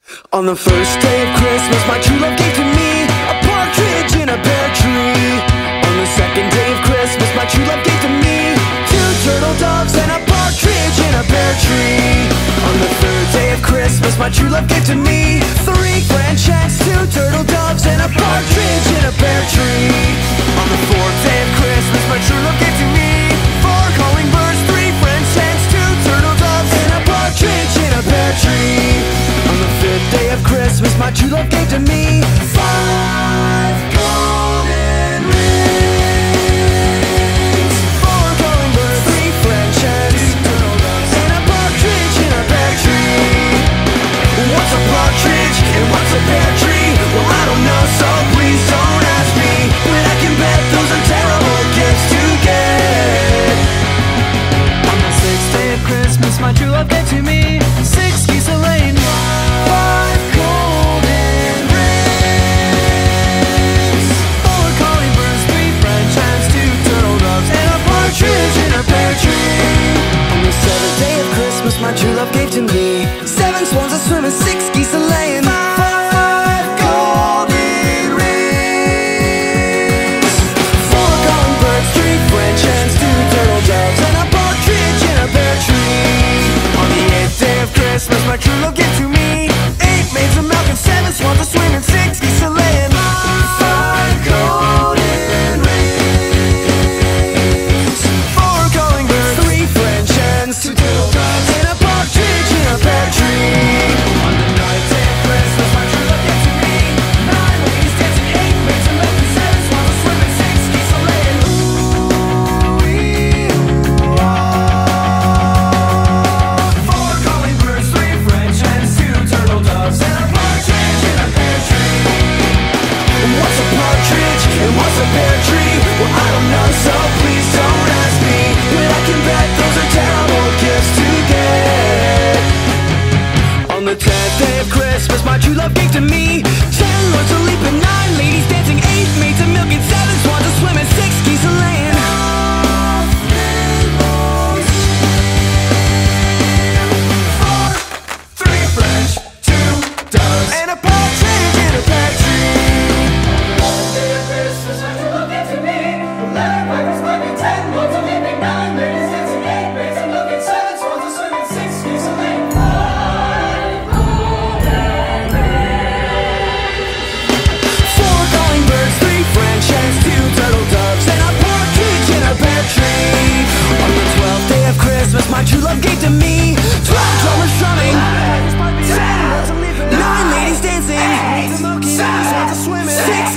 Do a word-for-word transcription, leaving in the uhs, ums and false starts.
On the first day of Christmas, my true love gave to me a partridge in a pear tree. On the second day of Christmas, my true love gave to me two turtle doves and a partridge in a pear tree. On the third day of Christmas, my true love gave to me three French hens, two turtle doves and a partridge in a pear tree. On the fourth day of Christmas, my true love gave to me four calling birds, three French hens, two turtle doves and a partridge in a pear tree. On the fifth day of Christmas, my true love gave to me five golden rings, four calling birds, three French hens, two turtle doves and a partridge in a pear tree. What's a partridge and what's a pear tree? Well, I don't know, so please don't ask me, but I can bet those are terrible gifts to get. On the sixth day of Christmas, my true love gave to me six geese a laying, five golden rings, four calling birds, three French hens, two turtle doves and a partridge in a pear tree. On the seventh day of Christmas, my true love gave to me seven swans a swimming, six geese a laying, five golden rings, four calling birds, three French hens, two turtle doves and a partridge in a pear tree. On the eighth day of Christmas, my true love gave to me eight maids of milk and seven swans a swimming, six geese a laying, five golden rings, four calling birds, three French hens, two turtle doves and a partridge in a pear tree. On the ninth day of Christmas, my true love gave to me nine ladies dancing, eight maids of milk and seven swans a swimming, six geese a laying. Ooh-wee, ooh-ah. Four calling birds, three French hens, two turtle doves and a partridge in a pear tree. What's a partridge and what's a pear tree? Well, I don't know, so please don't ask me, but I can bet those are terrible gifts to get. On the tenth day of Christmas, my true love gave to me ten lords a leaping, nine ladies dancing, eight maids of milk and seven swans a swimming, six geese a laying, four, three French, two doves and a partridge in a pear tree. On the day of Christmas, my true love gave to me eleven pipers piping, ten lords a leaping, nine ladies dancing, eight maids of milk and seven swans a swimming, six geese a laying, five golden rings, four calling birds, three French hens, two turtle doves and a partridge in a pear tree. On the twelfth day of Christmas, my true love gave to me twelve drummers drumming, nine ladies dancing, six